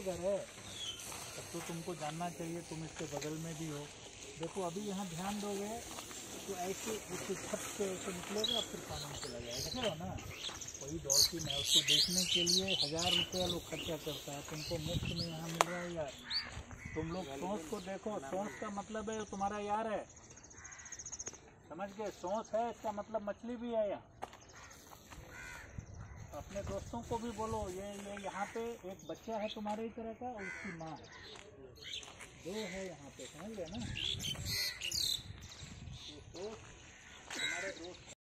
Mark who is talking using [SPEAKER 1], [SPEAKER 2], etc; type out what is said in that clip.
[SPEAKER 1] घर है, तब तो तुमको जानना चाहिए, तुम इसके बगल में भी हो। देखो अभी यहाँ ध्यान दोगे तो ऐसे उस छत से ऐसे निकलेगा, फिर पानी में चला जाएगा, देखे हो ना। वही डॉल्फिन है, उसको देखने के लिए 1000 रुपया लोग खर्चा करता है, तुमको मुफ्त में यहाँ मिल रहा है यार। तुम लोग सोच को देखो, सोच का मतलब है तुम्हारा यार है, समझ गए। सोच है इसका मतलब मछली भी है यहाँ। अपने दोस्तों को भी बोलो, ये यहाँ पे एक बच्चा है तुम्हारे ही तरह का और उसकी माँ है, 2 है यहाँ पे, समझ गए ना। तो तुम्हारे दोस्त